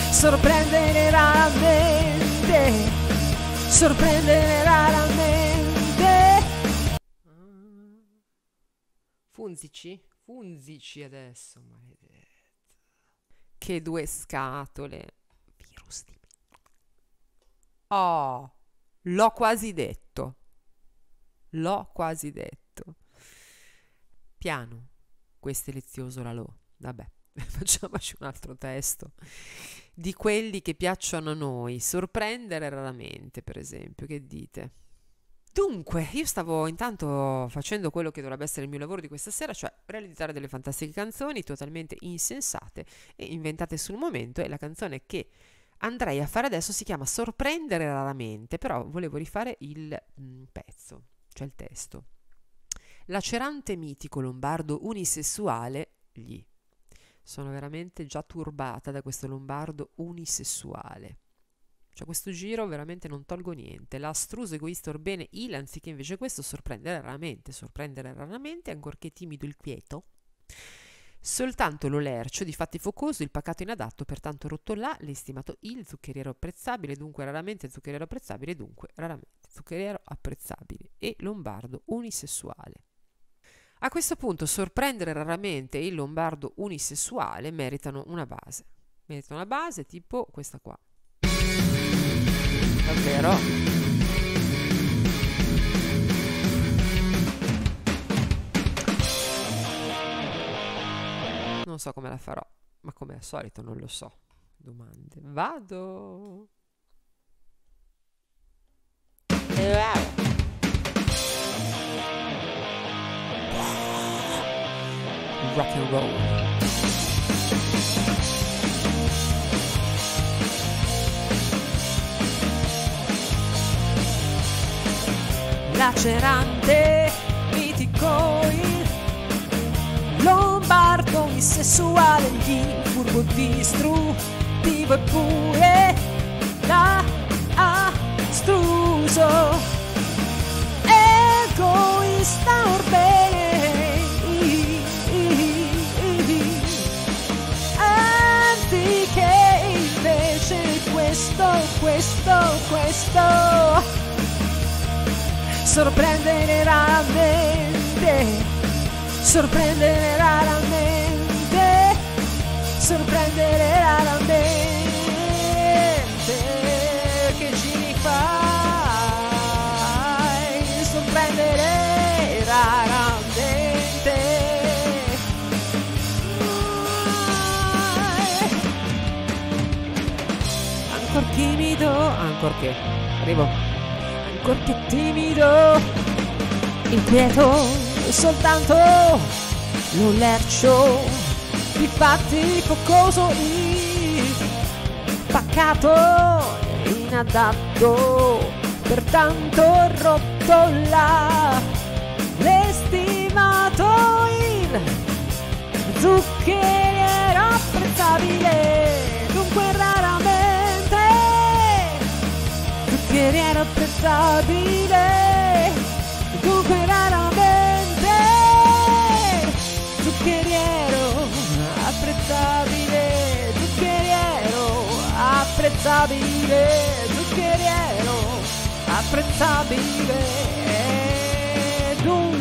sorprendere raramente, sorprendere raramente. Funzici adesso, maledetto. Che due scatole. Virus di me. Oh, l'ho quasi detto. L'ho quasi detto. Piano, questo è lezioso la lo. Vabbè, facciamoci un altro testo. Di quelli che piacciono a noi, sorprendere raramente, per esempio, che dite? Dunque, io stavo intanto facendo quello che dovrebbe essere il mio lavoro di questa sera, cioè realizzare delle fantastiche canzoni totalmente insensate e inventate sul momento, e la canzone che andrei a fare adesso si chiama Sorprendere raramente, però volevo rifare il pezzo, cioè il testo. Lacerante mitico lombardo unisessuale, gli. Sono veramente già turbata da questo lombardo unisessuale. Cioè questo giro veramente non tolgo niente. L'astruso egoista orbene il, anziché invece questo sorprendere raramente, ancorché timido il quieto. Soltanto lo lercio, difatti focoso, il pacato inadatto, pertanto rotto là, l'estimato il, zuccheriero apprezzabile, dunque raramente zuccheriero apprezzabile, dunque raramente zuccheriero apprezzabile, e lombardo unisessuale. A questo punto sorprendere raramente e il lombardo unisessuale meritano una base. Meritano una base tipo questa qua. Davvero? Non so come la farò, ma come al solito non lo so. Domande. Vado! Rock and roll. Lacerante, mitico il lombardo bisessuale, gli furbo distruttivo eppure da astruso, egoista orbene, anziché invece questo sorprendere raramente, sorprendere raramente, sorprendere raramente. Che ci fai? Sorprendere raramente. Ancor timido, ancorché, arrivo. Ancorché timido, inquieto, soltanto lo lercio, difatti focoso, pacato, inadatto, pertanto rotto là, l'estimato il zuccheriero apprezzabile, dunque raramente zuccheriero apprezzabile, dunque raramente zuccheriero apprezzabile, zuccheriero apprezzabile, zuccheriero apprezzabile, dunque